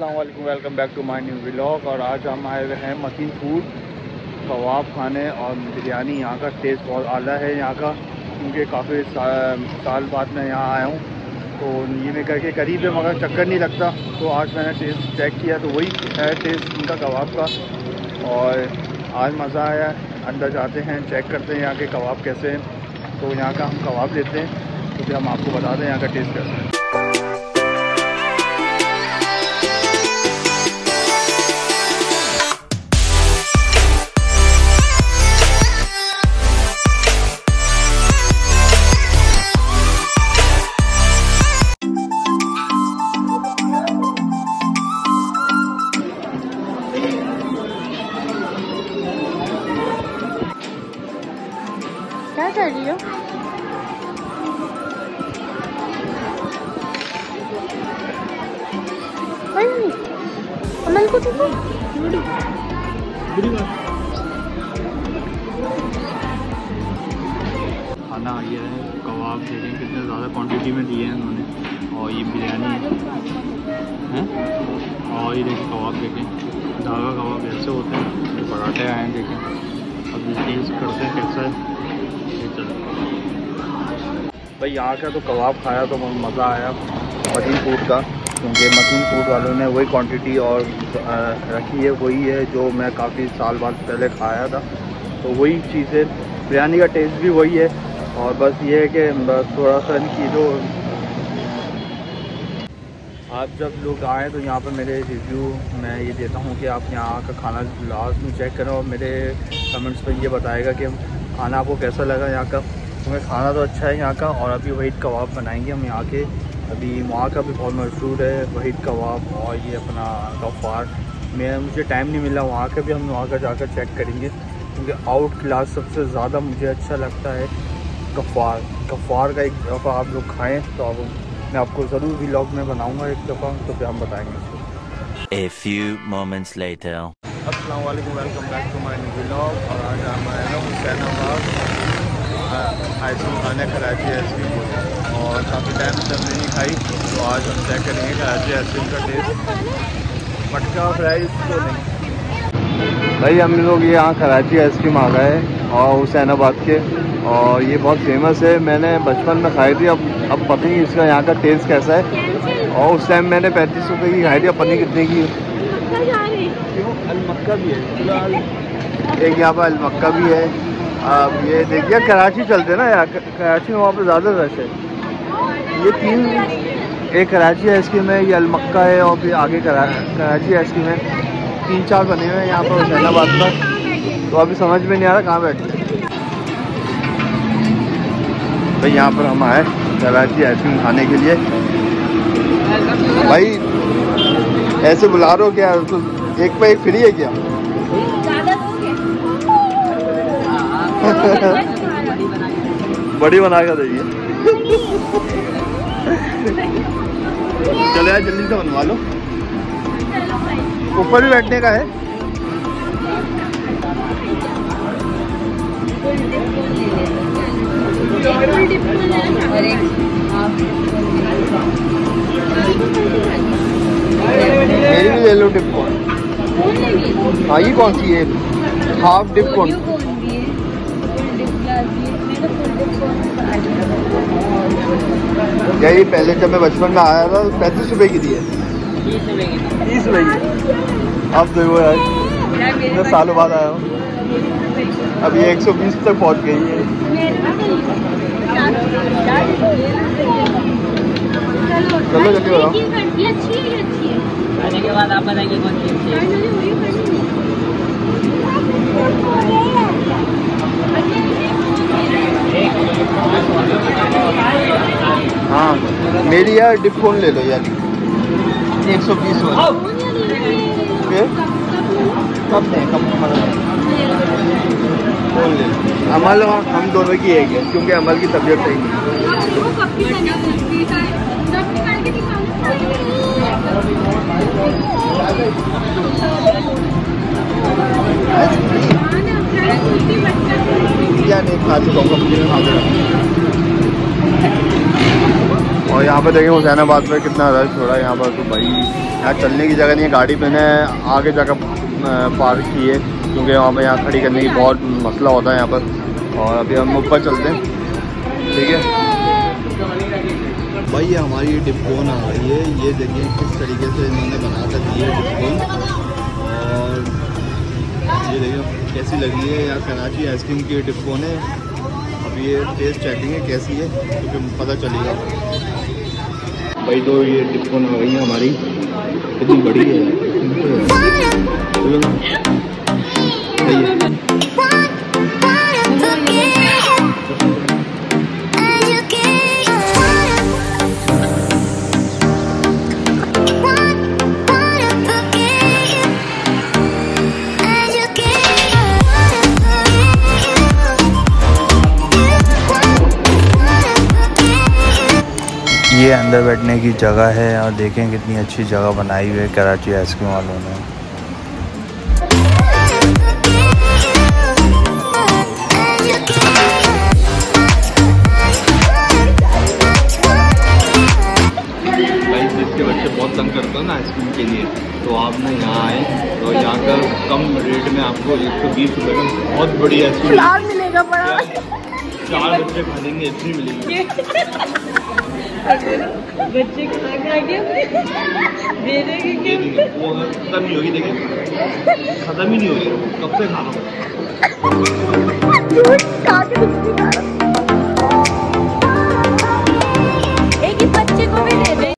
अस्सलाम वालेकुम, welcome back to my new vlog. और आज हम आए हुए हैं मकीन फूड कबाब खाने और बिरयानी। यहाँ का टेस्ट बहुत आला है यहाँ का, क्योंकि काफ़ी साल बाद मैं यहाँ आया हूँ तो ये मैं करके करीब है मगर चक्कर नहीं लगता। तो आज मैंने टेस्ट चेक किया तो वही है टेस्ट इनका कबाब का, और आज मज़ा आया। अंदर जाते हैं, चेक करते हैं यहाँ के कबाब कैसे हैं। तो यहाँ का हम कबाब लेते हैं तो फिर हम आपको बता दें यहाँ का टेस्ट कैसा है। क्या कर रही हो? अमल को देखो। खाना ये है, कबाब देखें कितने ज़्यादा क्वांटिटी में दिए हैं उन्होंने, और ये बिरयानी है और ये देखें कबाब देखें, धागा कबाब ऐसे होते हैं। ये पराठे आए हैं देखें, अब ये टेस्ट करते हैं कैसा है। भाई यहाँ का तो कबाब खाया तो मज़ा आया मकीन फूड का, क्योंकि मकीन फूड वालों ने वही क्वांटिटी और रखी है, वही है जो मैं काफ़ी साल बाद पहले खाया था। तो वही चीज़ है, बिरयानी का टेस्ट भी वही है। और बस ये है कि बस थोड़ा सा इनकी जो आप जब लोग आएँ तो यहाँ पर मेरे रिव्यू मैं ये देता हूँ कि आप यहाँ का खाना लास्ट में चेक करें और मेरे कमेंट्स पर ये बताएगा कि खाना आपको कैसा लगा यहाँ का। क्योंकि खाना तो अच्छा है यहाँ का। और अभी वहीद कबाब बनाएंगे हम यहाँ के, अभी वहाँ का भी बहुत मशहूर है वहीद कबाब, और ये अपना गफ्फार। मुझे टाइम नहीं मिला वहाँ का भी, हम वहाँ का जाकर चेक करेंगे, क्योंकि आउट क्लास सबसे ज़्यादा मुझे अच्छा लगता है गफ्फार का। एक दफ़ा आप लोग खाएँ तो अब मैं आपको ज़रूर व्लॉग में बनाऊँगा एक दफ़ा, तो फिर हम बताएँगे। A few moments later. अस्सलाम वालेकुम, welcome back to my new vlog. और आज हम आए हैं हुसैनाबाद आइसक्रीम खाने, कराची आइसक्रीम, और काफ़ी टाइम से हमने नहीं खाई तो आज हम चेक करेंगे कराची आइसक्रीम का टेस्ट। मटका फ्राइज तो नहीं भाई, हम लोग ये यहाँ कराची आइसक्रीम आ गए और हुसैनाबाद के, और ये बहुत फेमस है। मैंने बचपन में खाई थी, अब पता नहीं इसका यहाँ का टेस्ट कैसा है। और उस टाइम मैंने 35 रुपये की खाई थी, अब पता नहीं कितने की। अलमक्का भी है फिलहाल, एक यहाँ पर अलमक्का भी है। अब ये देखिए कराची चलते ना यार, कराची में वहाँ पर ज़्यादा रश है। ये तीन, एक कराची आइसक्रीम है, ये अलमक्का है, और फिर आगे कराची आइसक्रीम है। 3-4 बने हुए हैं यहाँ पर हुसैनाबाद पर, तो अभी समझ में नहीं आ रहा कहाँ बैठे भाई। यहाँ पर हम आए कराची आइसक्रीम खाने के लिए। भाई ऐसे बुला रहे हो क्या, तो एक पे एक फ्री है क्या? बड़ी बना कर देंगे। चलो यार जल्दी से बनवा लो, ऊपर भी बैठने का है। मेरी भी ले लो डिप कौन। हाँ ये कौन सी है? हाफ डिप कौन? यही पहले जब मैं बचपन में आया था 35 रुपए की थी, 30 रुपए की। अब देखो यार इतने सालों बाद आया हूँ, अब ये 120 तक पहुँच गई है। चलो जल्दी बताओ। आने के बाद आप बताएंगे कौन सी अच्छी है। हाँ मेरी यार डिप कौन ले लो यार, 120 वाला। कब दें कब कौन ले लो? अमल और हम दोनों की एक है, क्योंकि अमल की तबीयत सही नहीं। क्या नहीं खा चुका हूँ, और यहाँ पर पे देखें हुसैनाबाद पे कितना रश हो रहा है यहाँ पर। तो भाई यहाँ चलने की जगह नहीं है, गाड़ी मैंने आगे जाकर पार्क की है क्योंकि वहाँ पर यहाँ खड़ी करने की बहुत मसला होता है यहाँ पर। और अभी हम ऊपर चलते हैं, ठीक है भाई। ये हमारी डिपकोन आ गई है, ये देखिए किस तरीके से इन्होंने बना कर दी है डिपकोन। और ये देखिए कैसी लगी है, यहाँ कराची आइसक्रीम की डिपकोन है। अब ये टेस्ट चेकिंग है कैसी है क्योंकि पता चलेगा भाई। तो ये डिपकोन आ गई है हमारी, कितनी बड़ी है, चलो ना। ये अंदर बैठने की जगह है और देखें कितनी अच्छी जगह बनाई हुई है कराची आइसक्रीम वालों ने। भाई जिसके बच्चे बहुत तंग करते हैं ना आइसक्रीम के लिए, तो आप ना यहाँ आए तो यहाँ का कम रेट में आपको 120 रुपये में बहुत बड़ी आइसक्रीम मिलेगा। बड़ा 4 बच्चे खा लेंगे इतनी मिलेगी। बच्चे खा के दे देंगे, वो खत्म नहीं होगी, देखिए खत्म ही नहीं होगी, कब से खाना।